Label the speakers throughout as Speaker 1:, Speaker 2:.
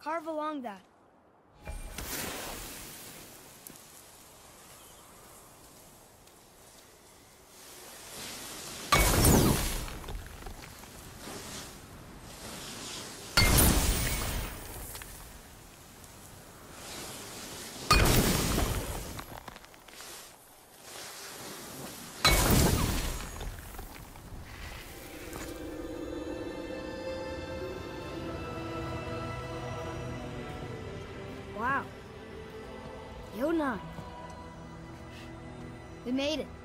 Speaker 1: Carve along that. Wow. Yonah. We made it.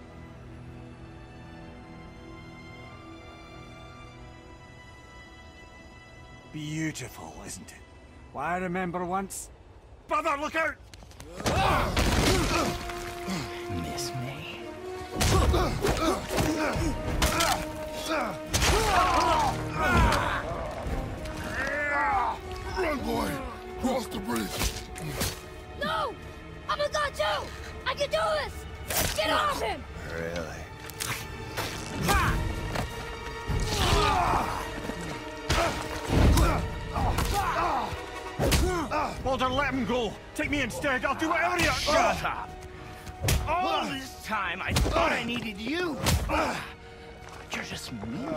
Speaker 2: Beautiful, isn't it? Why, I remember once... Brother, look out!
Speaker 3: Miss me?
Speaker 4: Run, boy! Cross the bridge!
Speaker 1: No! I'm a god too! I can do this! Get off him!
Speaker 3: Really?
Speaker 2: Baldur, let him go! Take me instead, I'll do whatever you...
Speaker 3: Shut up! All this time, I thought I needed you! But you're just meat.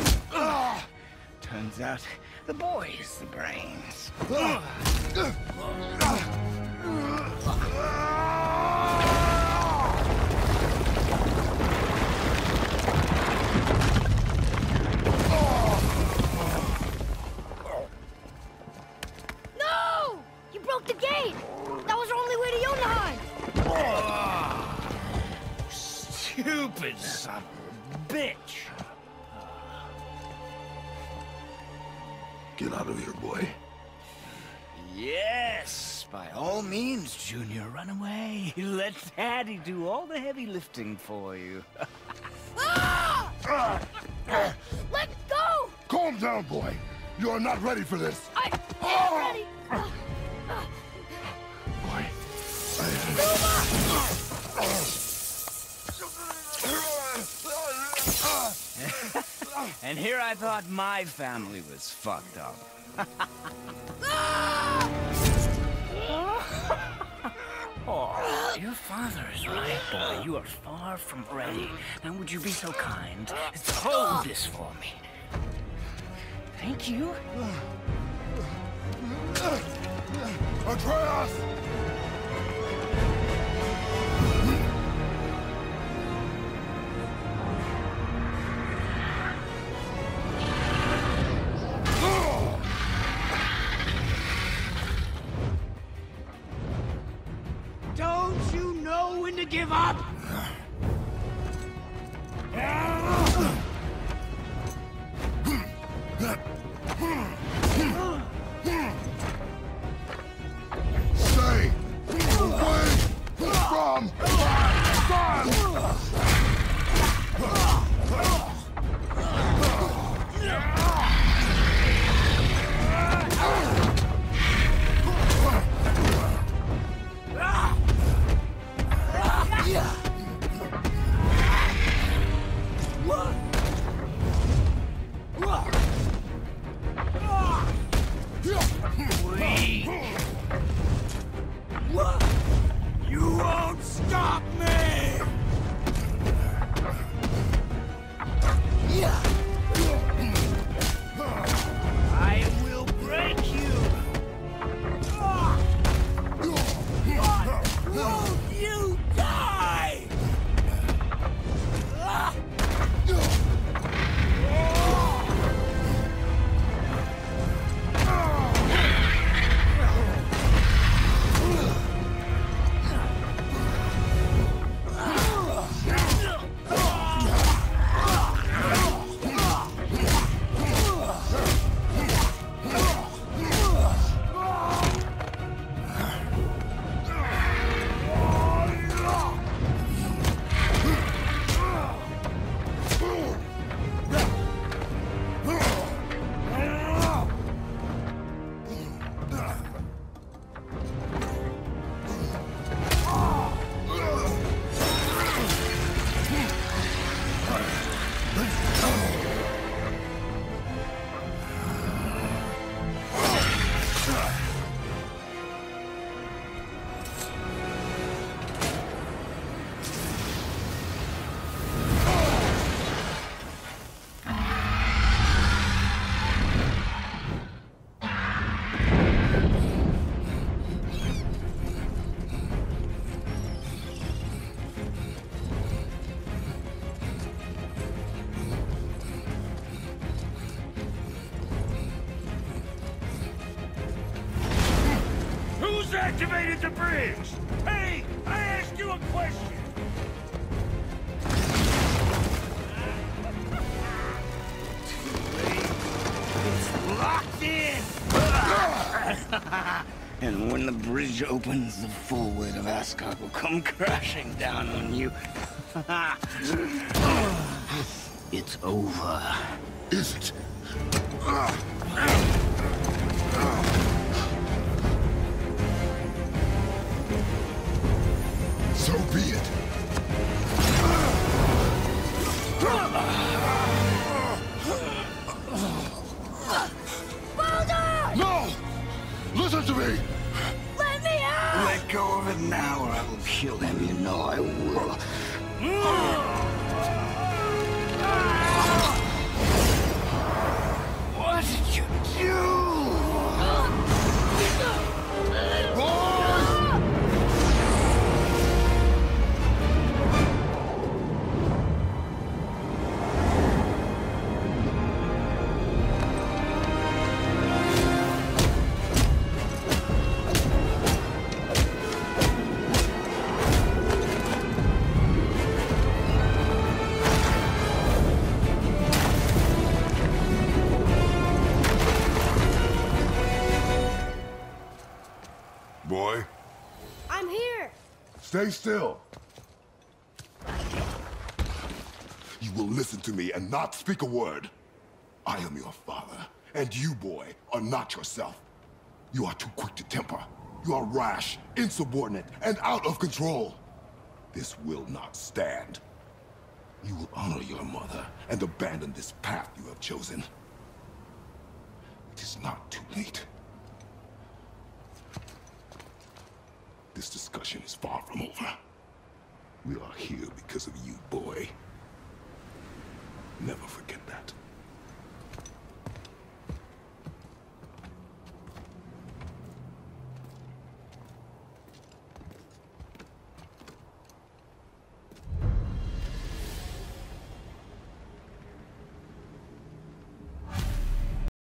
Speaker 3: Turns out, the boy is the brains.
Speaker 1: No! You broke the gate! That was our only way to Jotunheim!
Speaker 3: Stupid son of a bitch!
Speaker 4: Get out of here, boy.
Speaker 3: Yes, by all means, Junior, run away. Let Daddy do all the heavy lifting for you.
Speaker 1: Ah! Let go!
Speaker 4: Calm down, boy. You are not ready for this.
Speaker 1: I am ready!
Speaker 4: Boy.
Speaker 3: And here I thought my family was fucked up. Oh, your father is right, boy. You are far from ready. Now would you be so kind as to hold this for me? Thank you.
Speaker 4: Atreus!
Speaker 3: Don't you know when to give up?
Speaker 4: Stay away from my son!
Speaker 3: You won't stop me!
Speaker 5: activated the bridge! Hey, I asked you a question!
Speaker 3: It's locked in! And when the bridge opens, the full weight of Asgard will come crashing down on you. It's over.
Speaker 4: Is it? So be it.
Speaker 1: Baldur!
Speaker 4: No! Listen to me!
Speaker 1: Let me out!
Speaker 3: Let go of it now, or I will kill him. You know I will. What did you do?
Speaker 4: Boy,
Speaker 1: I'm here.
Speaker 4: stay still. You will listen to me and not speak a word. I am your father, and you, boy, are not yourself. You are too quick to temper. You are rash, insubordinate, and out of control. This will not stand. You will honor your mother and abandon this path you have chosen. It is not too late. This discussion is far from over. We are here because of you, boy. Never forget that.